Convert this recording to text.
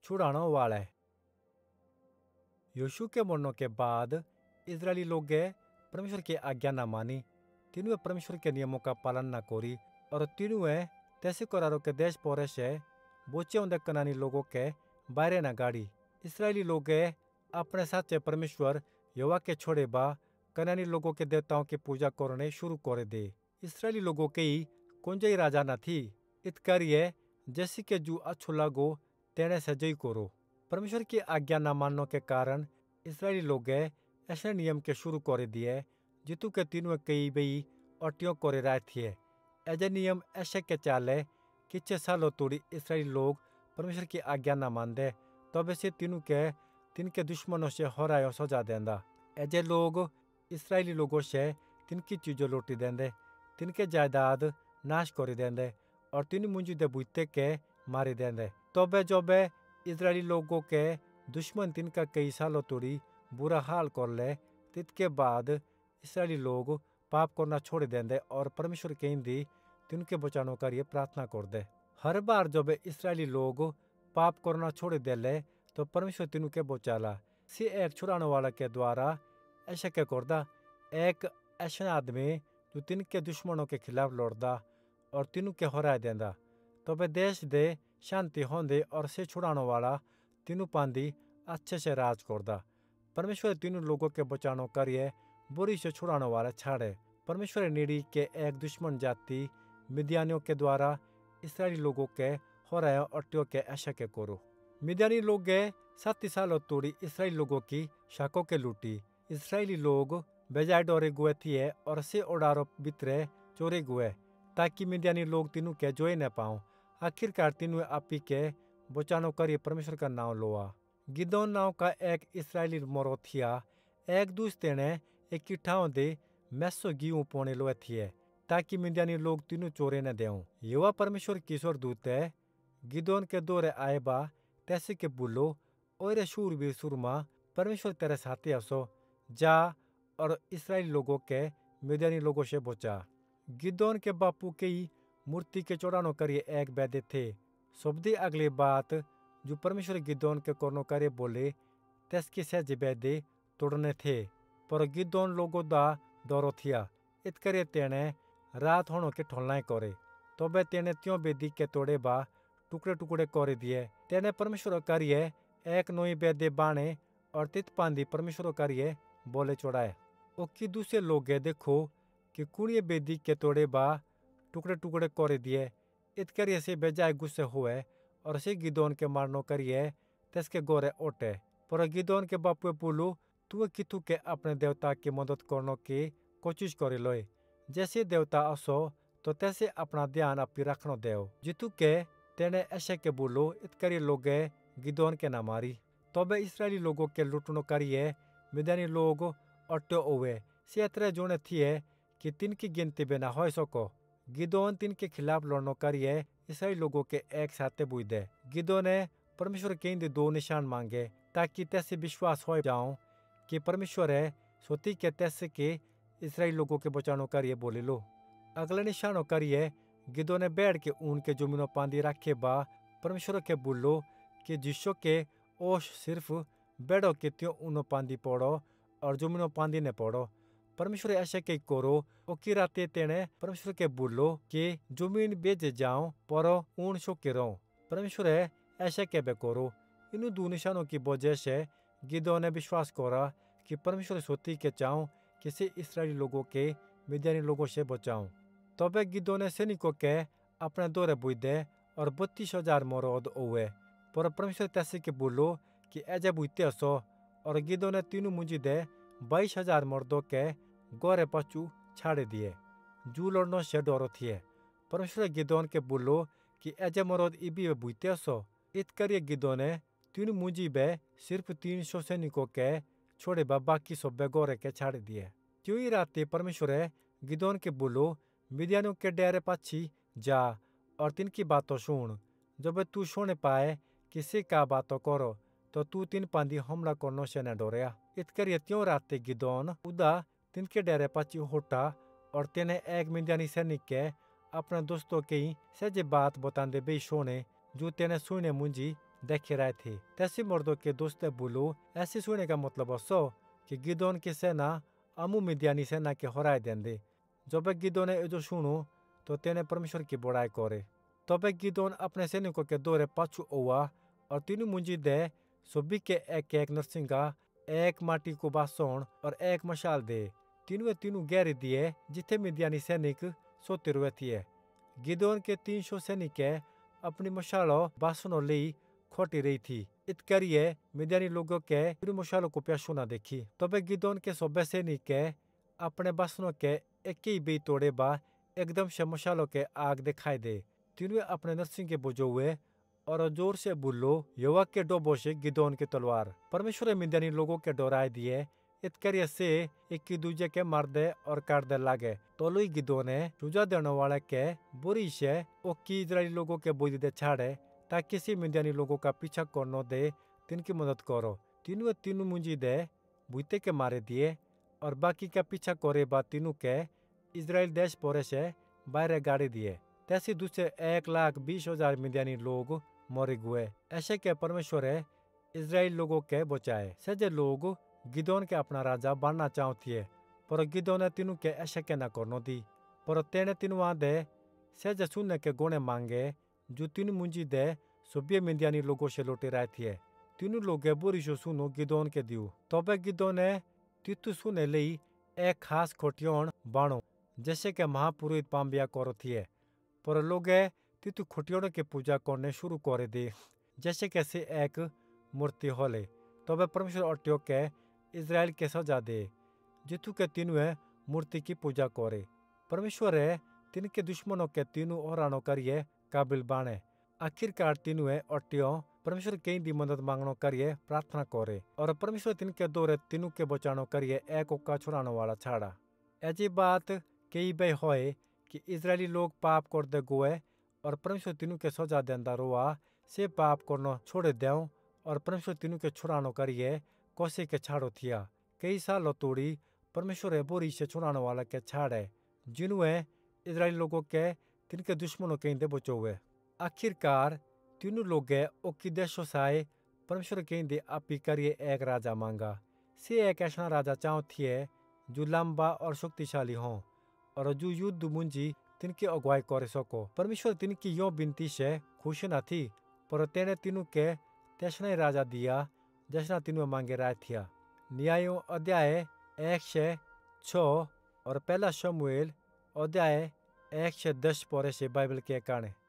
छुड़ाने वाला है। यीशु के मरने के बाद इजरायली लोग परमेश्वर की आज्ञा न मानी, तीनों परमेश्वर के नियमों का पालन न करी और तीनों तैसे करारों के देश पोरे से बोचे उन्दे कनानी लोगों के बाहर न गाड़ी। इसराइली लोग अपने साचे परमेश्वर यहोवा के छोड़े बा कनानी लोगों के देवताओं की पूजा करने शुरू कर दे। इसराइली लोगों के ही कोई राजा न थी, इत करिए जैसे के जू अच्छो लागो तेने से जई करो। परमेश्वर की आज्ञा न मानने के कारण इसराइली लोग ऐसे नियम के शुरू कर दिए जितू के तीनों कई बई अटियों करे रहे थे। ऐसे नियम ऐसे के चाले किच्छे सालों तोड़ी इसराइली लोग परमेश्वर की आज्ञा न मानते, तब से तिनके दुश्मनों से हरायो सजा देंदा। ऐसे लोग इसराइली लोगों से तिनकी चीजों लौटी देंदे, तिनके जायदाद नाश कर देंदे और तीन मुंजुदे बुझते के मारी देंदे। तबे जब इजरायली लोगों के दुश्मन तिनका कई सालों तोड़ी बुरा हाल कर ले, तितके बाद इसराइली लोग पाप करना छोड़ देंदे और परमेश्वर के हिंदी तिनके बचाने का प्रार्थना कर दे। हर बार जब इसराइली लोग पाप करना छोड़ देले तो परमेश्वर तिनके बचाला। सी एक छुड़ाने वाला के द्वारा ऐसा क्या करदा, एक ऐसा आदमी जो तिनके दुश्मनों के खिलाफ लड़दा और तिनके हरा देंदा। तबे देश दे शांति होंदे और से छुड़ाने वाला तीनों पांदी अच्छे से राज करदा। परमेश्वर तीनों लोगों के बचाने करिए बुरी से छुड़ाने वाला छाड़े। परमेश्वर नीड़ी के एक दुश्मन जाति मिद्यानियों के द्वारा इसराइली लोगों के हराया अट्टियों के ऐसा के करो। मिद्यानी लोग 7 सालों तोड़ी इसराइली लोगों की शाखों के लूटी। इसराइली लोग बेजाय डोरे गुए थे और से ओडारो बितरे चोरे गुए ताकि मिद्यानी लोग तीनों के जोए न पाऊं। आखिरकार तीनों आपी के बचानो करिए परमेश्वर का नाम लोआ। गिदोन नाव का एक इसराइली मोरो थिया, एक दूसरे ने इकट्ठा होंदे मैसो गिऊ पोने लोए थे ताकि मिद्यानी लोग तीनों चोरे न देऊं। युवा परमेश्वर की स्वर्गदूत गिदोन के दौरे आए बा तैसे के बोलो, और शूरवीर सुरमा परमेश्वर तेरे साथी असो, जा और इसराइली लोगों के मिद्यानी लोगों से बचा। गिदोन के बापू के ही मूर्ति के चौड़ानो करिए एक बैदे थे। सबदी अगली बात जो परमेश्वर गिदोन के करनो करे बोले तैसकी सहज बैदे तोड़ने थे, पर गिदोन लोगों दा दौरो थिया। इत करे तेने रात होनो के ठोलना करे, तबे तेने त्यों बेदी के तोड़े बा टुकड़े टुकड़े कर दिए। तेने परमेश्वर करिए एक नोई बेदे बाणे और तित पांदी परमेश्वर करिए बोले चढ़ाए। ओकी दूसरे लोग देखो कि कुड़िए बेदी के तोड़े बा टुकड़े टुकड़े कर दिए। इत करिए से बेजाय गुस्से हुए और से गिदोन के मारनो करिए तस्के गोरे ओटे। पर गिदोन के बापू बोलू, तू कितु के अपने देवता की मदद करने की कोशिश करे लोए। जैसे देवता असो तो तैसे अपना ध्यान अपनी रखनो देव। जितु के तेने ऐसे के बोलो, इत करिए लोग गिदोन के ना मारी। तबे इसराइली लोगों के लुटनो करिए मिद्यानी लोग अट्टो हुए से इतने जोने थिए कि तिनकी गिनती बिना हो सको। गिदोन तिनके खिलाफ लड़नो करिए इसराइली लोगों के एक साथ बुझ दे। गिदोन ने परमेश्वर के इन 2 निशान मांगे ताकि तैसे विश्वास हो जाऊं कि परमेश्वर है सोती के तैसे के इसराइली लोगों के बचानो करिए बोले लो। अगले निशानों करिए गिदोन ने बैठ के ऊन के जमीनों पांदी रखे बा परमेश्वर के बोलो कि जिसो के ओश सिर्फ बेड़ो के त्यों ऊनो पांदी पड़ो और जमीनों पांदी ने पड़ो। परमेश्वर ऐसे के करो ओकी राते तेने परमेश्वर के बोलो कि जमीन बेच जाओ परो ऊन शो के रहो। परमेश्वर ऐसे के बे करो। इन 2 निशानों की वजह से गिदोन ने विश्वास करा कि परमेश्वर सोती के चाहूं किसी इसराइली लोगों के मिद्यानी लोगों से बचाऊं। तबे गिदोन ने सैनिकों के अपने दौरे बुझ दे और 32,000 मरद हुए। पर परमेश्वर तैसे के बोलो कि ऐजे बुझते असो और गिदोन ने तीनों मुंजी दे 22,000 मर्दों के गोरे पचू छाड़े दिए जू लड़नो से डरो थिए। परमेश्वर गिदोन के बोलो कि ऐजे मरद इबी बुझते असो। इत करिए गिदोन ने तीनों मुंजी बे सिर्फ 300 सैनिकों के छोड़े बाकी सब गोरे के छाड़ दिए। त्यों ही रात परमेश्वर गिदोन के बोलो मिद्यानियों के डेरे पाछी जा और तिनकी बातों सुन। जब तू सुन पाए किसी का बातों करो तो तू तीन पांदी हमला करनो से न डोरिया। इत करिए त्यों रात गिदोन उदा तिनके डेरे पाछी होटा और तेने एक मिद्यानी सैनिक के अपने दोस्तों के ही सहजे बात बतांदे बे सोने जो तेने सुने मुंजी देखे रहे थे। तैसी मर्दों के दोस्त बोलो, ऐसे सुने का मतलब असो कि गिदोन की सेना अमु मिद्यानी सेना के हराए देंदे। जब गिदोन ने जो सुनो तो तेने परमेश्वर की बड़ाई करे। तब गिदोन अपने सैनिकों के दौरे पाछू हुआ और तीनों मुंजी दे सभी के एक नरसिंगा, एक माटी को बासोन और एक मशाल दे। तीनों गहरे दिए जिथे मिद्यानी सैनिक सोते रुए थे। गिदोन के 300 सैनिक अपनी मशालों बासनों ले खोटी रही थी। इत करिए मिद्यानी लोगों के पूरी मशालों को प्यासू न देखी। तब गिदोन के सोबे सैनिक अपने बासनों के एक ही बी तोड़े बा एकदम से मशालों के आग दिखाई दे। तीनों अपने नरसिंह के बुझो हुए और जोर से बोलो, यहोवा के डोबो से गिदोन की तलवार। परमेश्वर मिद्यानी लोगों के डराए दिए। इत करिए से एक दूजे के मारदे और काटदे लागे। तो लुई गिदोन ने सुजा देने वाले के बुरी से ओकी इजरायली लोगों के बोझ दे छाड़े ताकि किसी मिद्यानी लोगों का पीछा करनो दे तिनकी मदद करो। तीनों मुंजी दे भूते के मारे दिए और बाकी का पीछा करे बाद तीनों के इजराइल देश पोरे से बाहर गाड़ी दिए। तैसे दूसरे 1,20,000 मिद्यानी लोग मरे हुए। ऐसे के परमेश्वर इजराइल लोगों के बचाए। सजे लोग गिदोन के अपना राजा बनना चाहते पर गिदोन ने तीनों के ऐसे के न करनो दी। पर तेने तीनों दे सजे सुनने के गुणे मांगे जो तीनों मुंजी दे सभी मिद्यानी लोगों से लौटे रहे थे। तीनों लोग बुरी से सुनो गिदोन के दियो। तब गिदोन ने तीतु सुने लई एक खास खोटियोन बाणो जैसे के महापुरोहित पाम्बिया करो थे। पर लोग तीतु खोटियों के पूजा करने शुरू करे दे जैसे कैसे एक मूर्ति होले। तब परमेश्वर अट्यो के इजराइल के सजा दे जितु के तीनों मूर्ति की पूजा करे। परमेश्वर तिनके दुश्मनों के तीनों हरानो करिए काबिल बाणे। आखिरकार तीनों अट्यो परमेश्वर के दी मदद मांगनो करिए प्रार्थना करे और परमेश्वर तिनके दौरे तीनों के बचानो करिए एक ओका छुड़ाने वाला छाड़ा। ऐसी बात कई बार होए कि इजरायली लोग पाप करते गोए और परमेश्वर तीनों के सजा देंदा रोआ से पाप करनो छोड़े देव और परमेश्वर तीनों के छुड़ानो करिए कोसे के छाड़ो थिया। कई सालों तोड़ी परमेश्वर बोरी से छुड़ाने वाला के छाड़े जिन्होंने इजरायली लोगों के तिनके दुश्मनों के इंदे बचो हुए। आखिरकार तीनों लोग ओकी देशों साए परमेश्वर के इंदे आपी करिए एक राजा मांगा। से एक ऐसा राजा चाहो थिए जो लंबा और शक्तिशाली हो और जो युद्ध मुंजी तिनकी अगुवाई करे सको। परमेश्वर तिनकी यो बिनती से खुश न थी पर तेने तीनों के तैसना राजा दिया जैसा तीनों मांगे रहा थिया। न्यायों अध्याय 1:6 और पहला शमूएल अध्याय 1:10 पौरे से बाइबल के काने।